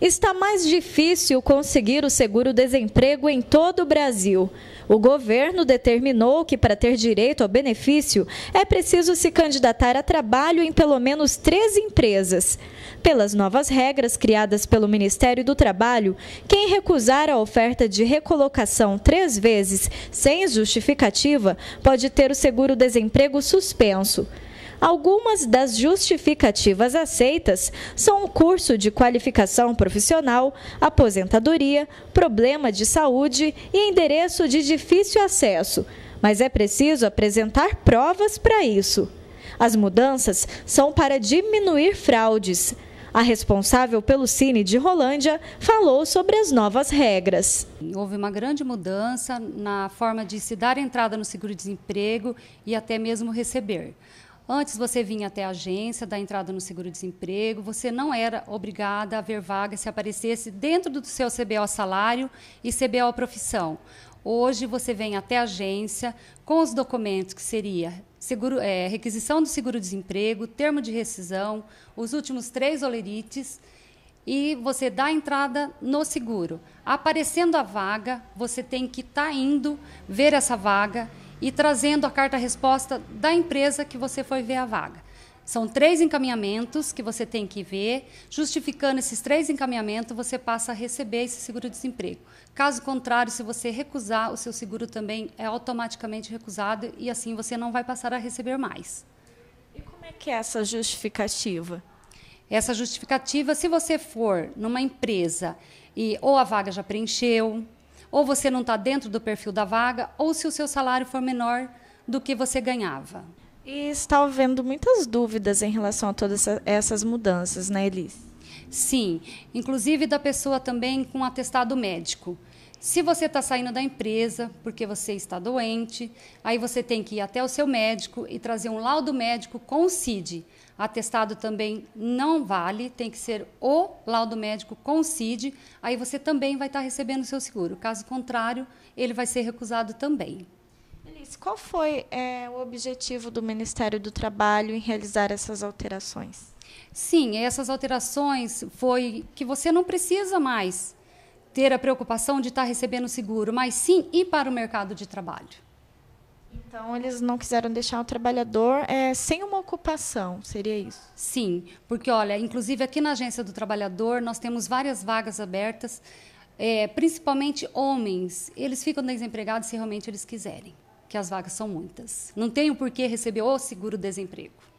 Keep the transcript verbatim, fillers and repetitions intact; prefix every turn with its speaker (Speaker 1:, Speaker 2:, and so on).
Speaker 1: Está mais difícil conseguir o seguro-desemprego em todo o Brasil. O governo determinou que, para ter direito ao benefício, é preciso se candidatar a trabalho em pelo menos três empresas. Pelas novas regras criadas pelo Ministério do Trabalho, quem recusar a oferta de recolocação três vezes sem justificativa pode ter o seguro-desemprego suspenso. Algumas das justificativas aceitas são o curso de qualificação profissional, aposentadoria, problema de saúde e endereço de difícil acesso, mas é preciso apresentar provas para isso. As mudanças são para diminuir fraudes. A responsável pelo Cine de Rolândia falou sobre as novas regras.
Speaker 2: Houve uma grande mudança na forma de se dar entrada no seguro-desemprego e até mesmo receber. Antes você vinha até a agência, dar entrada no seguro-desemprego, você não era obrigada a ver vaga se aparecesse dentro do seu C B O salário e C B O profissão. Hoje você vem até a agência com os documentos que seria seguro, é, requisição do seguro-desemprego, termo de rescisão, os últimos três olerites e você dá a entrada no seguro. Aparecendo a vaga, você tem que estar indo ver essa vaga e trazendo a carta-resposta da empresa que você foi ver a vaga. São três encaminhamentos que você tem que ver. Justificando esses três encaminhamentos, você passa a receber esse seguro-desemprego. Caso contrário, se você recusar, o seu seguro também é automaticamente recusado e assim você não vai passar a receber mais.
Speaker 1: E como é que é essa justificativa?
Speaker 2: Essa justificativa, se você for numa empresa e ou a vaga já preencheu, ou você não está dentro do perfil da vaga, ou se o seu salário for menor do que você ganhava.
Speaker 1: E está havendo muitas dúvidas em relação a todas essas mudanças, né, Elis?
Speaker 2: Sim, inclusive da pessoa também com atestado médico. Se você está saindo da empresa porque você está doente, aí você tem que ir até o seu médico e trazer um laudo médico com o C I D. Atestado também não vale, tem que ser o laudo médico com o C I D, aí você também vai estar recebendo o seu seguro. Caso contrário, ele vai ser recusado também.
Speaker 1: Elis, qual foi é, o objetivo do Ministério do Trabalho em realizar essas alterações?
Speaker 2: Sim, essas alterações foi que você não precisa mais ter a preocupação de estar recebendo seguro, mas sim ir para o mercado de trabalho.
Speaker 1: Então, eles não quiseram deixar o trabalhador é, sem uma ocupação, seria isso?
Speaker 2: Sim, porque, olha, inclusive aqui na Agência do Trabalhador, nós temos várias vagas abertas, é, principalmente homens. Eles ficam desempregados se realmente eles quiserem, que as vagas são muitas. Não tem o porquê receber o seguro-desemprego.